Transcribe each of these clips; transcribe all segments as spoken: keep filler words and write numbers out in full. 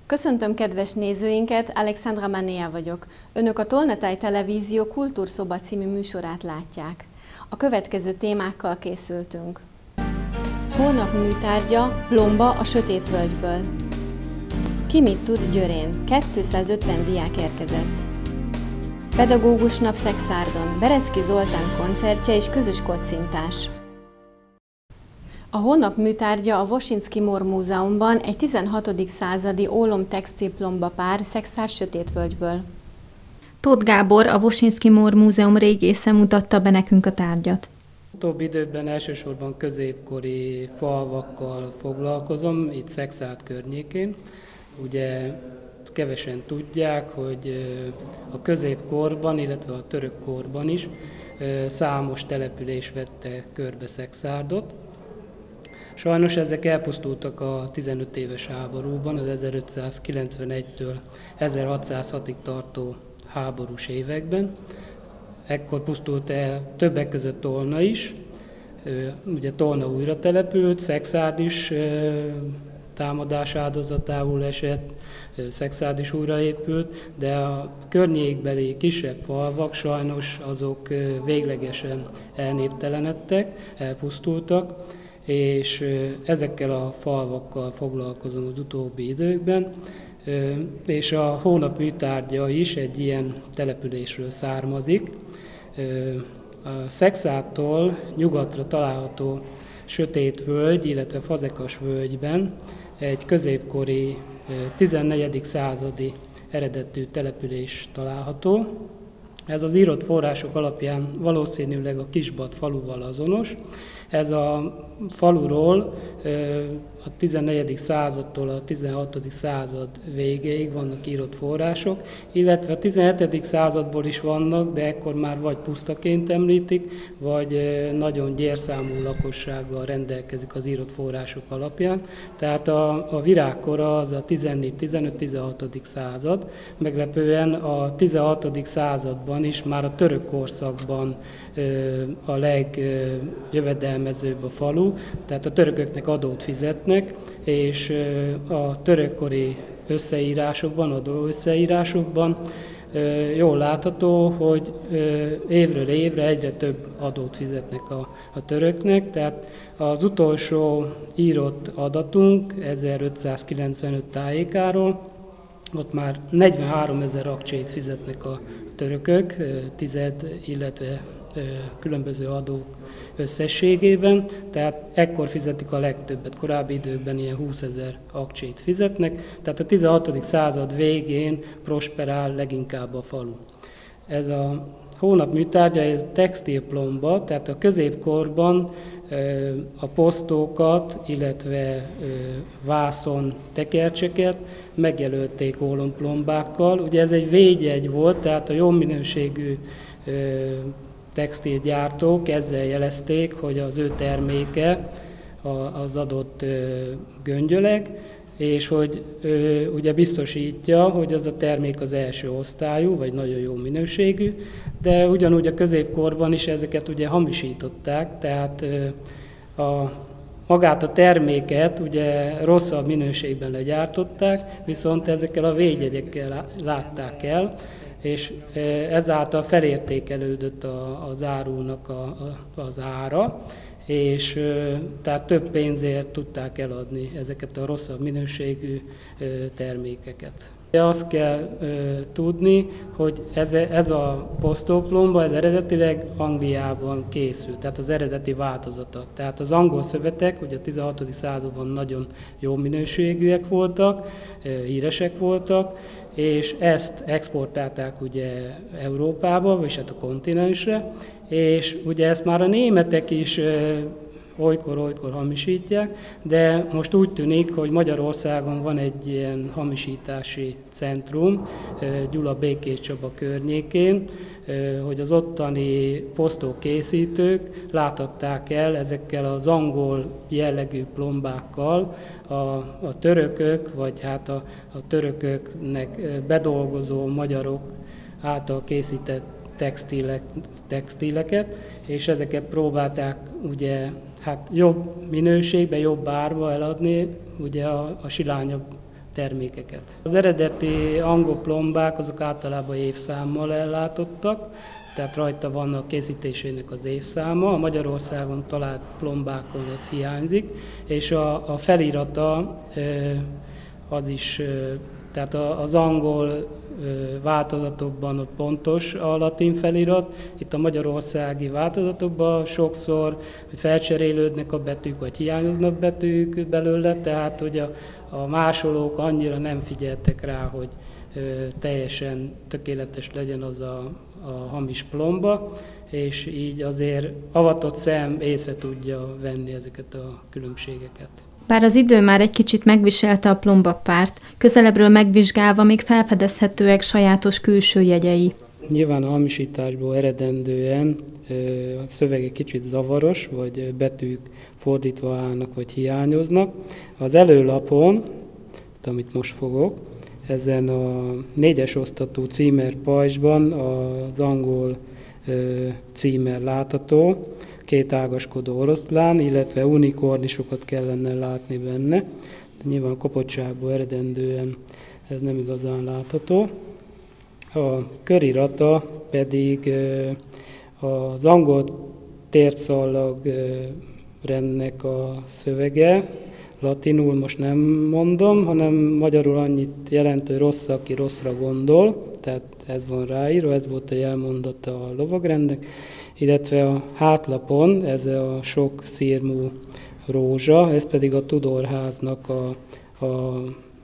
Köszöntöm kedves nézőinket, Alexandra Manea vagyok. Önök a Tolnatáj Televízió Kultúrszoba című műsorát látják. A következő témákkal készültünk. Hónap műtárgya, plomba a sötét völgyből. Ki mit tud Győrén? kétszázötven diák érkezett. Pedagógus nap Szexárdon, Berecki Zoltán koncertje és közös kocintás. A hónap műtárgya a Wosinski Mór Múzeumban egy tizenhatodik századi ólom textilplomba pár Szexárd sötétvölgyből. Tóth Gábor, a Wosinski Mór Múzeum régésze mutatta be nekünk a tárgyat. Utóbbi időben elsősorban középkori falvakkal foglalkozom, itt Szexárd környékén. Ugye kevesen tudják, hogy a középkorban, illetve a török korban is számos település vette körbe Szexárdot. Sajnos ezek elpusztultak a tizenöt éves háborúban, az ezerötszázkilencvenegytől ezerhatszázhatig tartó háborús években. Ekkor pusztult el többek között Tolna is, ugye Tolna újra települt, Szexárd is támadás áldozatául esett, Szexárd is újraépült, de a környékbeli kisebb falvak sajnos azok véglegesen elnéptelenedtek, elpusztultak, és ezekkel a falvakkal foglalkozom az utóbbi időkben, és a hónap műtárgya is egy ilyen településről származik. A Szexárdtól nyugatra található Sötétvölgy, illetve Fazekas völgyben egy középkori tizennegyedik századi eredetű település található. Ez az írott források alapján valószínűleg a Kisbad faluval azonos. Ez a faluról a tizennegyedik századtól a tizenhatodik század végéig vannak írott források, illetve a tizenhetedik századból is vannak, de ekkor már vagy pusztaként említik, vagy nagyon gyérszámú lakossággal rendelkezik az írott források alapján. Tehát a, a virágkora az a tizennégy, tizenöt, tizenhatodik század. Meglepően a tizenhatodik században is már a török korszakban a legjövedelmezőbb a falu, tehát a törököknek adót fizetnek, és a törökkori összeírásokban, adó összeírásokban jól látható, hogy évről évre egyre több adót fizetnek a, a töröknek, tehát az utolsó írott adatunk ezerötszázkilencvenöt tájékáról, ott már negyvenháromezer akcsét fizetnek a törökök, tized, illetve különböző adók összességében, tehát ekkor fizetik a legtöbbet, korábbi időkben ilyen húszezer akcsét fizetnek, tehát a tizenhatodik század végén prosperál leginkább a falu. Ez a hónap műtárgya, ez textilplomba, tehát a középkorban a posztókat, illetve vászon tekercseket megjelölték ólomplombákkal. Ugye ez egy védjegy volt, tehát a jó minőségű textilgyártók ezzel jelezték, hogy az ő terméke az adott göngyöleg, és hogy ugye biztosítja, hogy az a termék az első osztályú, vagy nagyon jó minőségű, de ugyanúgy a középkorban is ezeket ugye hamisították, tehát a, magát a terméket ugye rosszabb minőségben legyártották, viszont ezekkel a védjegyekkel látták el, és ezáltal felértékelődött a, az árunak a, a, az ára, és tehát több pénzért tudták eladni ezeket a rosszabb minőségű termékeket. Azt kell tudni, hogy ez, ez a posztóplomba, ez eredetileg Angliában készült, tehát az eredeti változata. Tehát az angol szövetek, ugye a tizenhatodik században nagyon jó minőségűek voltak, híresek voltak, és ezt exportálták ugye Európába, vagy hát a kontinensre, és ugye ezt már a németek is olykor-olykor hamisítják, de most úgy tűnik, hogy Magyarországon van egy ilyen hamisítási centrum, Gyula Békés Csaba környékén, hogy az ottani posztókészítők láthatták el ezekkel az angol jellegű plombákkal a, a törökök, vagy hát a, a törököknek bedolgozó magyarok által készített textilek, textileket, és ezeket próbálták ugye hát jobb minőségben, jobb árba eladni ugye a, a silányabb termékeket. Az eredeti angol plombák azok általában évszámmal ellátottak, tehát rajta van a készítésének az évszáma, a Magyarországon talált plombákon ez hiányzik, és a, a felirata az is, tehát az angol változatokban ott pontos a latin felirat, itt a magyarországi változatokban sokszor felcserélődnek a betűk, vagy hiányoznak betűk belőle, tehát hogy a, a másolók annyira nem figyeltek rá, hogy teljesen tökéletes legyen az a, a hamis plomba, és így azért avatott szem észre tudja venni ezeket a különbségeket. Bár az idő már egy kicsit megviselte a plombapárt, közelebbről megvizsgálva még felfedezhetőek sajátos külső jegyei. Nyilván a hamisításból eredendően a szöveg egy kicsit zavaros, vagy betűk fordítva állnak, vagy hiányoznak. Az előlapon, amit most fogok, ezen a négyes osztatú címer pajzsban az angol címer látható, két ágaskodó oroszlán, illetve unikornisokat kellene látni benne. De nyilván a kopottságból eredendően ez nem igazán látható. A körirata pedig az angol tércallag rendnek a szövege, latinul most nem mondom, hanem magyarul annyit jelent, hogy rossz, aki rosszra gondol, tehát ez van ráírva, ez volt a jelmondata a lovagrendnek, illetve a hátlapon ez a sok szirmú rózsa, ez pedig a Tudorháznak a, a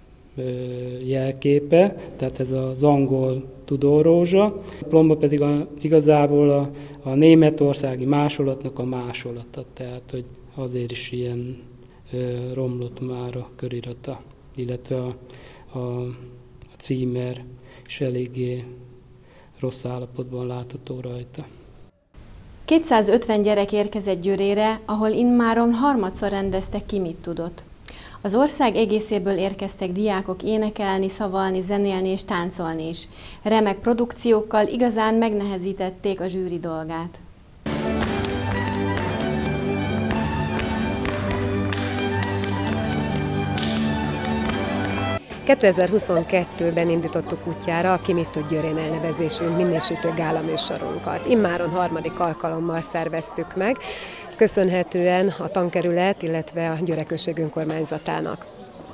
jelképe, tehát ez az angol Tudorrózsa. A plomba pedig a, igazából a, a németországi másolatnak a másolata, tehát hogy azért is ilyen ö, romlott már a körirata, illetve a, a, a címer is eléggé rossz állapotban látható rajta. kétszázötven gyerek érkezett Győrére, ahol immáron harmadszor rendeztek Ki mit tudott. Az ország egészéből érkeztek diákok énekelni, szavalni, zenélni és táncolni is. Remek produkciókkal igazán megnehezítették a zsűri dolgát. kétezer-huszonkettőben indítottuk útjára a Ki mit tud Győrén elnevezésű minősítő gála műsorunkat. Immáron harmadik alkalommal szerveztük meg, köszönhetően a tankerület, illetve a Győre község önkormányzatának.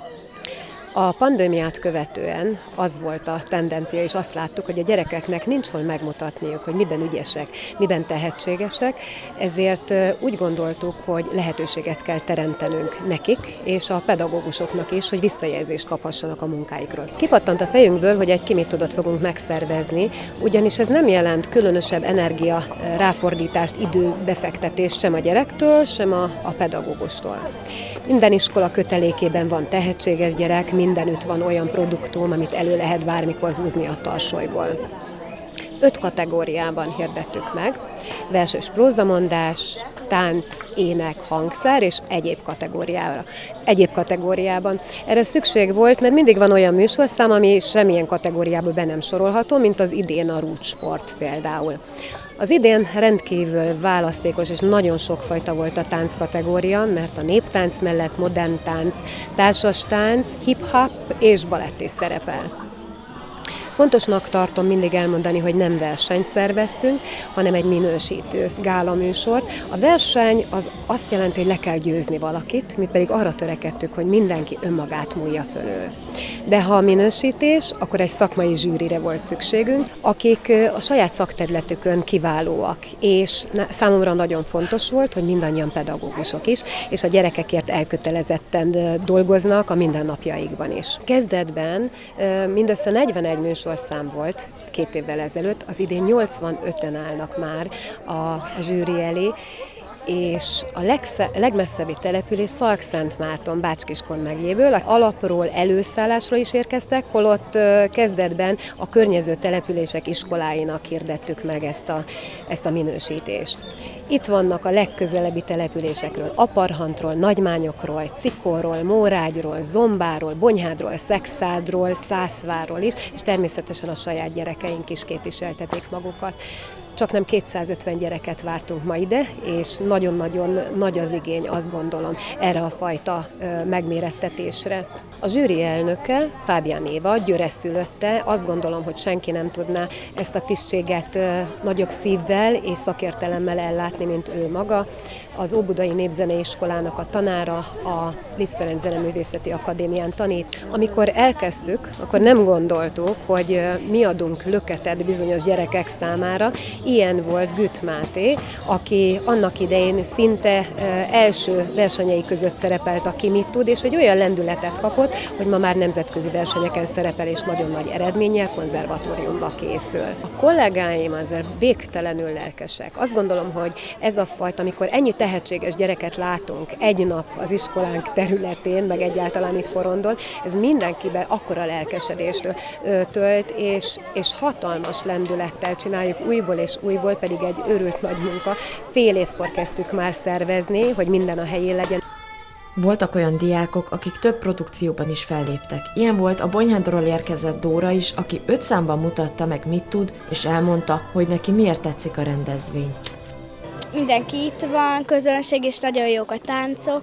A pandémiát követően az volt a tendencia, és azt láttuk, hogy a gyerekeknek nincs hol megmutatniuk, hogy miben ügyesek, miben tehetségesek, ezért úgy gondoltuk, hogy lehetőséget kell teremtenünk nekik, és a pedagógusoknak is, hogy visszajelzést kaphassanak a munkáikról. Kipattant a fejünkből, hogy egy Ki mit tudott fogunk megszervezni, ugyanis ez nem jelent különösebb energia ráfordítást, időbefektetést sem a gyerektől, sem a, a pedagógustól. Minden iskola kötelékében van tehetséges gyerek, mindenütt van olyan produktum, amit elő lehet bármikor húzni a tarsolyból. Öt kategóriában hirdettük meg, vers és prózamondás, tánc, ének, hangszer és egyéb kategóriára. Egyéb kategóriában. Erre szükség volt, mert mindig van olyan műsorszám, ami semmilyen kategóriába be nem sorolható, mint az idén a rúdsport például. Az idén rendkívül választékos és nagyon sokfajta volt a tánc kategória, mert a néptánc mellett modern tánc, társas tánc, hip-hop és balett is szerepel. Fontosnak tartom mindig elmondani, hogy nem versenyt szerveztünk, hanem egy minősítő gálaműsor. A verseny az azt jelenti, hogy le kell győzni valakit, mi pedig arra törekedtük, hogy mindenki önmagát múlja fölül. De ha a minősítés, akkor egy szakmai zsűrire volt szükségünk, akik a saját szakterületükön kiválóak, és számomra nagyon fontos volt, hogy mindannyian pedagógusok is, és a gyerekekért elkötelezetten dolgoznak a mindennapjaikban is. Kezdetben mindössze negyvenegy műsorszám volt két évvel ezelőtt, az idén nyolcvanöten állnak már a zsűri elé, és a legmesszebbi település Szalkszentmárton, Bács-Kiskun megyéből, alapról, előszállásról is érkeztek, holott kezdetben a környező települések iskoláinak hirdettük meg ezt a, ezt a minősítést. Itt vannak a legközelebbi településekről, Aparhantról, Nagymányokról, Cikorról, Mórágyról, Zombáról, Bonyhádról, Szekszádról, Szászvárról is, és természetesen a saját gyerekeink is képviseltetik magukat. csak nem kétszázötven gyereket vártunk ma ide, és nagyon-nagyon nagy az igény, azt gondolom, erre a fajta megmérettetésre. A zsűri elnöke, Fábián Éva, győreszülötte, azt gondolom, hogy senki nem tudná ezt a tisztséget nagyobb szívvel és szakértelemmel ellátni, mint ő maga. Az Óbudai Népzeneiskolának a tanára, a Liszt Ferenc Zeneművészeti Akadémián tanít. Amikor elkezdtük, akkor nem gondoltuk, hogy mi adunk löketet bizonyos gyerekek számára. Ilyen volt Güt Máté, aki annak idején szinte első versenyei között szerepelt a Ki mit tud, és egy olyan lendületet kapott, hogy ma már nemzetközi versenyeken szerepel, és nagyon nagy eredménnyel konzervatóriumba készül. A kollégáim azért végtelenül lelkesek. Azt gondolom, hogy ez a fajta, amikor ennyi tehetséges gyereket látunk egy nap az iskolánk területén, meg egyáltalán itt Porondon, ez mindenkiben akkora lelkesedést tölt, és, és hatalmas lendülettel csináljuk újból és újból, pedig egy őrült nagy munka. Fél évkor kezdtük már szervezni, hogy minden a helyén legyen. Voltak olyan diákok, akik több produkcióban is felléptek. Ilyen volt a Bonyhádról érkezett Dóra is, aki öt számban mutatta meg, mit tud, és elmondta, hogy neki miért tetszik a rendezvény. Mindenki itt van, közönség, és nagyon jók a táncok,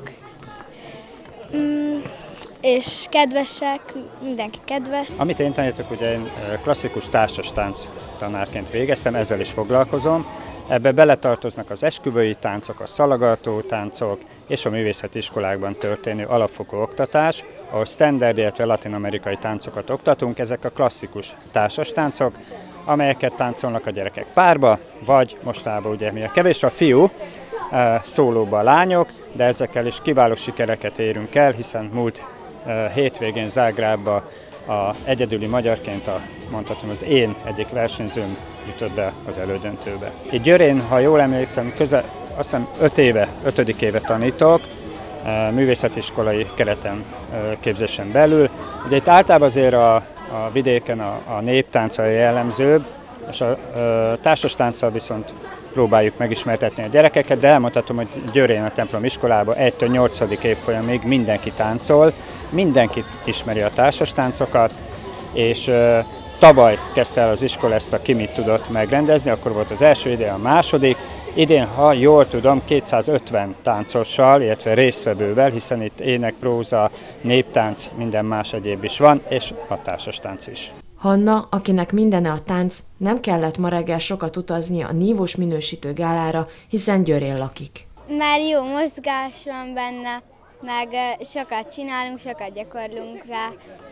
mm, és kedvesek, mindenki kedves. Amit én tanítok, ugye én klasszikus társas tánc tanárként végeztem, ezzel is foglalkozom. Ebbe beletartoznak az esküvői táncok, a szalagató táncok és a művészeti iskolákban történő alapfokú oktatás, ahol standard, illetve latin-amerikai táncokat oktatunk. Ezek a klasszikus társas táncok, amelyeket táncolnak a gyerekek párba, vagy mostában ugye mi a kevés a fiú, szólóba a lányok, de ezekkel is kiváló sikereket érünk el, hiszen múlt hétvégén Zágrábba a egyedüli magyarként a, mondhatom, az én egyik versenyzőm jutott be az elődöntőbe. Itt Győrén, ha jól emlékszem, közel, azt hiszem öt éve, ötödik éve tanítok, művészetiskolai kereten képzésen belül. Ugye itt általában azért a, a vidéken a, a néptánc a jellemzőbb, és a, a társas tánccal viszont próbáljuk megismertetni a gyerekeket, de elmondhatom, hogy Győrén a templom iskolában egytől nyolcadik évfolyamig mindenki táncol, mindenki ismeri a társas táncokat, és uh, tavaly kezdte el az iskola ezt a Ki mit tudott megrendezni, akkor volt az első, idén a második. Idén, ha jól tudom, kétszázötven táncossal, illetve résztvevővel, hiszen itt ének, próza, néptánc, minden más egyéb is van, és a társas tánc is. Hanna, akinek mindene a tánc, nem kellett ma reggel sokat utaznia a nívós minősítő gálára, hiszen Győrén lakik. Már jó mozgás van benne, meg sokat csinálunk, sokat gyakorlunk rá,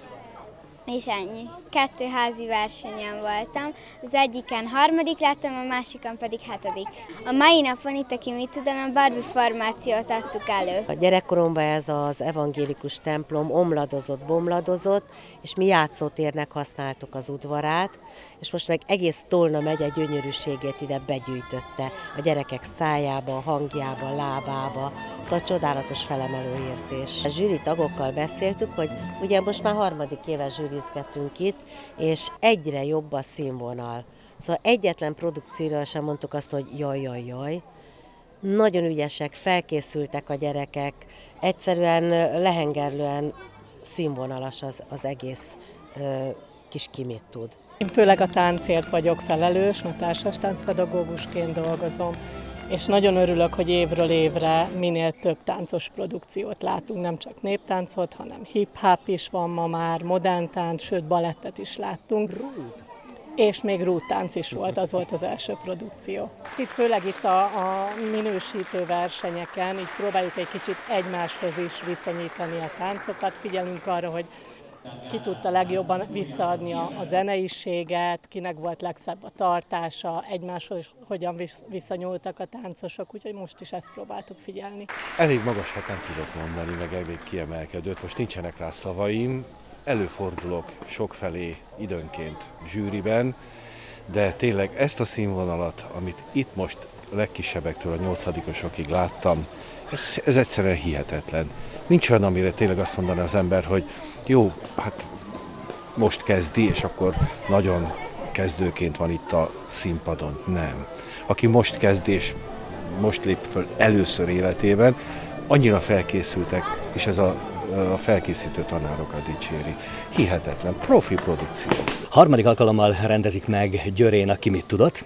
és ennyi. Kettő házi versenyen voltam, az egyiken harmadik lettem, a másikon pedig hetedik. A mai napon itt, aki mit tudom, a Barbie formációt adtuk elő. A gyerekkoromban ez az evangélikus templom omladozott, bomladozott, és mi játszótérnek használtuk az udvarát, és most meg egész Tolna megye gyönyörűségét ide begyűjtötte a gyerekek szájába, hangjába, lábába, szóval csodálatos felemelő érzés. A zsűri tagokkal beszéltük, hogy ugye most már harmadik éve zsűrizgetünk itt, és egyre jobb a színvonal. Szóval egyetlen produkcióról sem mondtuk azt, hogy jaj, jaj, jaj. Nagyon ügyesek, felkészültek a gyerekek, egyszerűen lehengerlően színvonalas az, az egész ö, kis Ki mit tud. Én főleg a táncért vagyok felelős, mert társas táncpedagógusként dolgozom, és nagyon örülök, hogy évről évre minél több táncos produkciót látunk, nem csak néptáncot, hanem hip-hop is van ma már, modern tánc, sőt balettet is láttunk. És még rúttánc is volt, az volt az első produkció. Itt főleg itt a, a minősítő versenyeken, így próbáljuk egy kicsit egymáshoz is viszonyítani a táncokat, figyelünk arra, hogy ki tudta legjobban visszaadni a, a zeneiséget, kinek volt legszebb a tartása, egymáshoz hogyan visszanyúltak a táncosok, úgyhogy most is ezt próbáltuk figyelni. Elég magas, hát nem tudok mondani, meg elég kiemelkedőt, most nincsenek rá szavaim. Előfordulok sokfelé időnként zsűriben, de tényleg ezt a színvonalat, amit itt most a legkisebbektől a nyolcadikosokig láttam, ez, ez egyszerűen hihetetlen. Nincs olyan, amire tényleg azt mondaná az ember, hogy jó, hát most kezdi, és akkor nagyon kezdőként van itt a színpadon. Nem. Aki most kezdi, és most lép föl először életében, annyira felkészültek, és ez a a felkészítő tanárokat dicséri. Hihetetlen, profi produkció. Harmadik alkalommal rendezik meg Győrén a Ki mit tudott.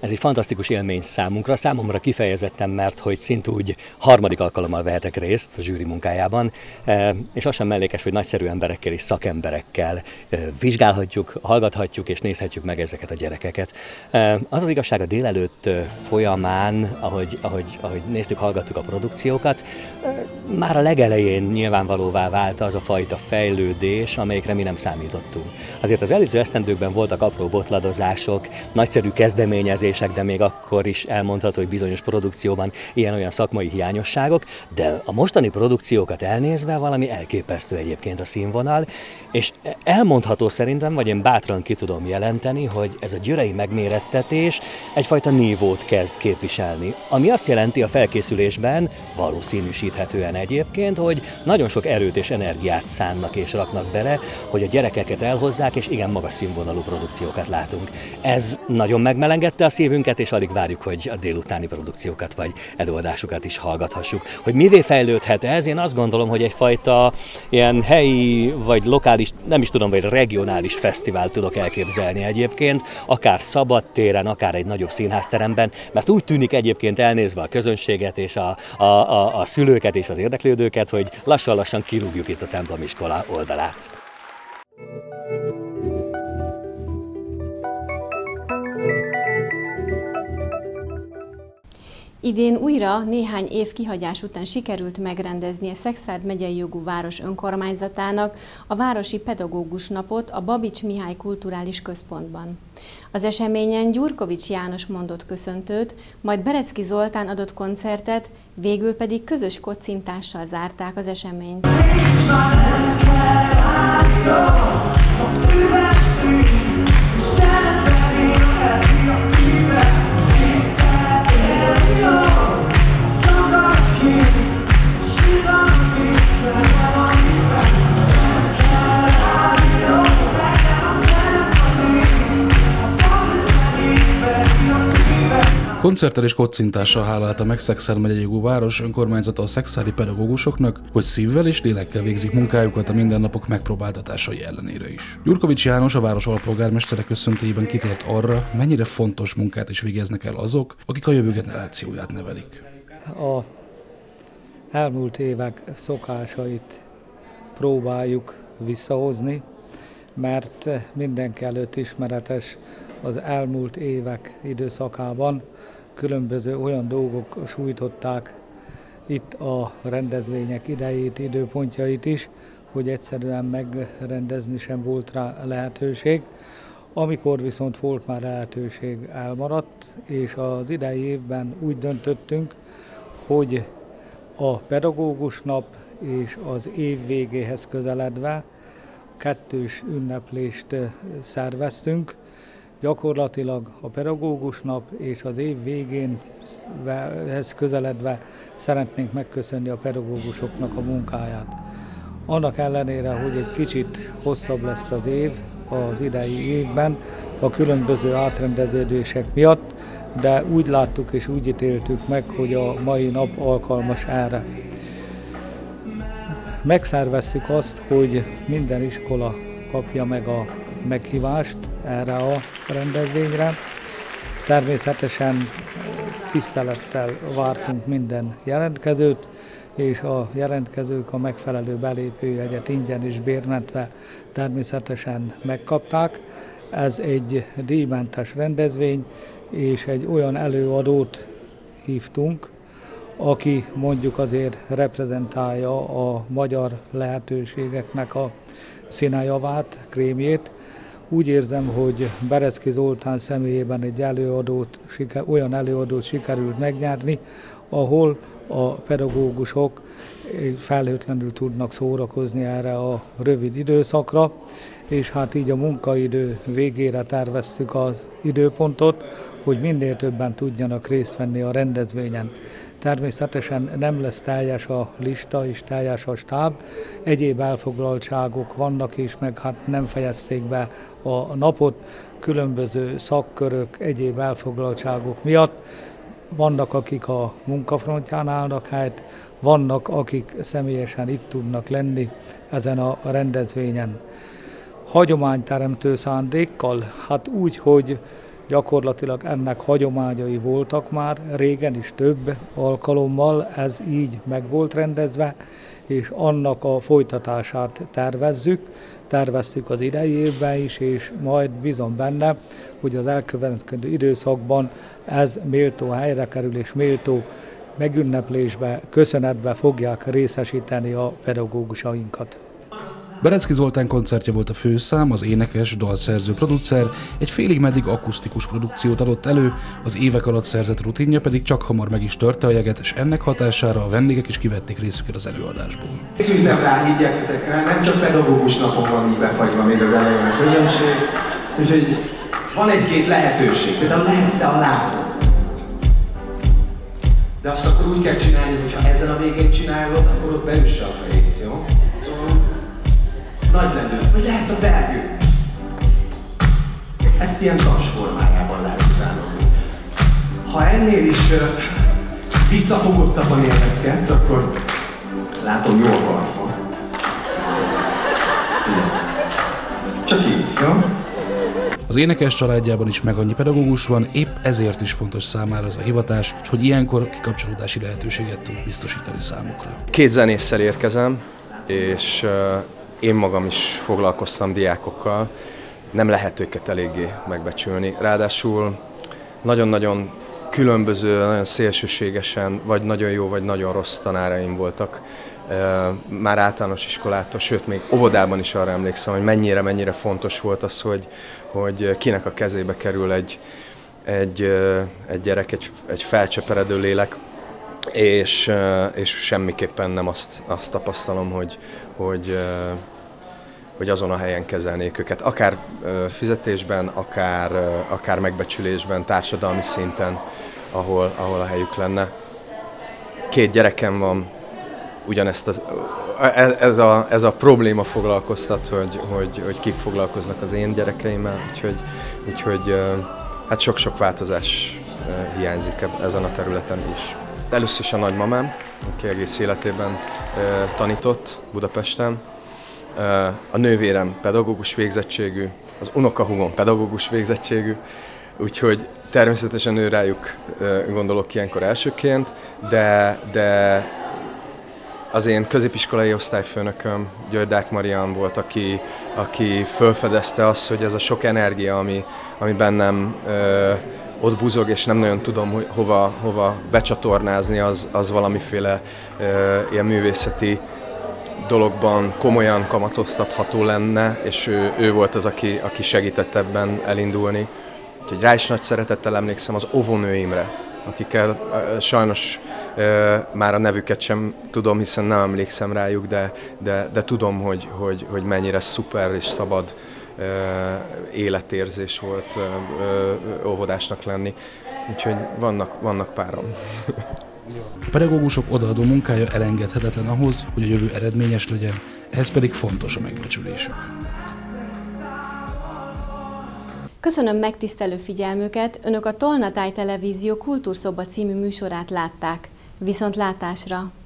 Ez egy fantasztikus élmény számunkra, számomra kifejezetten, mert hogy szintúgy harmadik alkalommal vehetek részt a zsűri munkájában, és az sem mellékes, hogy nagyszerű emberekkel és szakemberekkel vizsgálhatjuk, hallgathatjuk és nézhetjük meg ezeket a gyerekeket. Az az igazság, a délelőtt folyamán, ahogy, ahogy, ahogy néztük, hallgattuk a produkciókat, már a legelején nyilvánvalóvá vált az a fajta fejlődés, amelyikre mi nem számítottunk. Azért az előző esztendőkben voltak apró botladozások, nagyszerű kezdeményezések, de még akkor is elmondható, hogy bizonyos produkcióban ilyen-olyan szakmai hiányosságok, de a mostani produkciókat elnézve valami elképesztő egyébként a színvonal, és elmondható szerintem, vagy én bátran ki tudom jelenteni, hogy ez a győrei megmérettetés egyfajta nívót kezd képviselni, ami azt jelenti a felkészülésben, valószínűsíthetően egyébként, hogy nagyon sok erőt és energiát szánnak és raknak bele, hogy a gyerekeket elhozzák, és igen magas színvonalú produkciókat látunk. Ez nagyon megmelengedte a szívünket, és alig várjuk, hogy a délutáni produkciókat vagy előadásokat is hallgathassuk. Hogy mivé fejlődhet ez? Én azt gondolom, hogy egyfajta ilyen helyi vagy lokális, nem is tudom, vagy regionális fesztivál tudok elképzelni egyébként, akár szabadtéren, akár egy nagyobb színházteremben, mert úgy tűnik egyébként elnézve a közönséget és a, a, a, a szülőket és az érdeklődőket, hogy lassan-lassan kirúgjuk itt a templomiskola oldalát. Idén újra néhány év kihagyás után sikerült megrendezni a Szekszárd megyei jogú város önkormányzatának a Városi Pedagógus Napot a Babics Mihály Kulturális Központban. Az eseményen Gyurkovics János mondott köszöntőt, majd Berecki Zoltán adott koncertet, végül pedig közös kocintással zárták az eseményt. Koncerttel és kocintással hálálta meg Szekszárd megyei jogú város önkormányzata a szekszárdi pedagógusoknak, hogy szívvel és lélekkel végzik munkájukat a mindennapok megpróbáltatásai ellenére is. Gyurkovics János, a város alpolgármestere köszöntőjében kitért arra, mennyire fontos munkát is végeznek el azok, akik a jövő generációját nevelik. A elmúlt évek szokásait próbáljuk visszahozni, mert mindenki előtt ismeretes az elmúlt évek időszakában különböző olyan dolgok sújtották itt a rendezvények idejét, időpontjait is, hogy egyszerűen megrendezni sem volt rá lehetőség. Amikor viszont volt már lehetőség, elmaradt, és az idei évben úgy döntöttünk, hogy a pedagógus nap és az év végéhez közeledve kettős ünneplést szerveztünk. Gyakorlatilag a pedagógus nap és az év végénhez közeledve szeretnénk megköszönni a pedagógusoknak a munkáját. Annak ellenére, hogy egy kicsit hosszabb lesz az év az idei évben a különböző átrendeződések miatt, de úgy láttuk és úgy ítéltük meg, hogy a mai nap alkalmas erre. Megszervezzük azt, hogy minden iskola kapja meg a meghívást erre a rendezvényre. Természetesen tisztelettel vártunk minden jelentkezőt, és a jelentkezők a megfelelő belépőjegyet ingyen és bérmentve természetesen megkapták. Ez egy díjmentes rendezvény, és egy olyan előadót hívtunk, aki mondjuk azért reprezentálja a magyar lehetőségeknek a színejavát, krémjét. Úgy érzem, hogy Berecki Zoltán személyében egy előadót, olyan előadót sikerült megnyerni, ahol a pedagógusok felhőtlenül tudnak szórakozni erre a rövid időszakra, és hát így a munkaidő végére terveztük az időpontot, hogy minél többen tudjanak részt venni a rendezvényen. Természetesen nem lesz teljes a lista és teljes a stáb, egyéb elfoglaltságok vannak is, meg hát nem fejezték be a napot, különböző szakkörök, egyéb elfoglaltságok miatt. Vannak, akik a munkafrontján állnak helyt, vannak, akik személyesen itt tudnak lenni ezen a rendezvényen. Hagyományteremtő szándékkal, hát úgy, hogy Gyakorlatilag ennek hagyományai voltak már, régen is több alkalommal ez így meg volt rendezve, és annak a folytatását tervezzük, terveztük az idei évben is, és majd bízom benne, hogy az elkövetkező időszakban ez méltó helyre kerül, és méltó megünneplésbe, köszönetbe fogják részesíteni a pedagógusainkat. Berecki Zoltán koncertje volt a főszám, az énekes, dalszerző, producer egy félig meddig akusztikus produkciót adott elő, az évek alatt szerzett rutinja pedig csak hamar meg is törte a jeget, és ennek hatására a vendégek is kivették részüket az előadásból. Készültem rá, higgyetek rá, nem csak pedagógus napon van így befagyva még az elején a közönség, úgyhogy van egy-két lehetőség, például lehetsz-e a lábon. De azt akkor úgy kell csinálni, hogy ha ezen a végén csinálod, akkor ott beüsse a fejét, jó? Szóval nagy lendület, vagy lehetsz a vergő. Ezt ilyen taps formájában lehet utánozni. Ha ennél is uh, visszafogottabban élvezkedsz, akkor látom, jó a karfa. Csak így, jó? Az énekes családjában is meg annyi pedagógus van, épp ezért is fontos számára ez a hivatás, és hogy ilyenkor kikapcsolódási lehetőséget tud biztosítani számukra. Két zenésszel érkezem, és én magam is foglalkoztam diákokkal, nem lehet őket eléggé megbecsülni. Ráadásul nagyon-nagyon különböző, nagyon szélsőségesen, vagy nagyon jó, vagy nagyon rossz tanáraim voltak. Már általános iskolától, sőt még óvodában is arra emlékszem, hogy mennyire, mennyire fontos volt az, hogy, hogy kinek a kezébe kerül egy, egy, egy gyerek, egy, egy felcseperedő lélek, és, és semmiképpen nem azt, azt tapasztalom, hogy, hogy, hogy azon a helyen kezelnék őket. Akár fizetésben, akár, akár megbecsülésben, társadalmi szinten, ahol, ahol a helyük lenne. Két gyerekem van, ugyanezt a, ez, a, ez a probléma foglalkoztat, hogy, hogy, hogy kik foglalkoznak az én gyerekeimmel, úgyhogy, úgyhogy hát sok-sok változás hiányzik ezen a területen is. Először is a nagymamám, aki egész életében tanított Budapesten. A nővérem pedagógus végzettségű, az unokahúgom pedagógus végzettségű, úgyhogy természetesen ő rájuk gondolok ilyenkor elsőként, de, de az én középiskolai osztályfőnököm, György Marian volt, aki, aki felfedezte azt, hogy ez a sok energia, ami, ami bennem ö, ott buzog, és nem nagyon tudom, hogy hova, hova becsatornázni, az, az valamiféle ö, ilyen művészeti dologban komolyan kamatoztatható lenne, és ő, ő volt az, aki, aki segített ebben elindulni. Úgyhogy rá is nagy szeretettel emlékszem az óvónőimre, akikkel sajnos e, már a nevüket sem tudom, hiszen nem emlékszem rájuk, de, de, de tudom, hogy, hogy, hogy mennyire szuper és szabad e, életérzés volt e, óvodásnak lenni. Úgyhogy vannak, vannak párom. A pedagógusok odaadó munkája elengedhetetlen ahhoz, hogy a jövő eredményes legyen, ehhez pedig fontos a megbecsülésük. Köszönöm megtisztelő figyelmüket, Önök a Tolnatáj Televízió Kultúrszoba című műsorát látták. Viszontlátásra!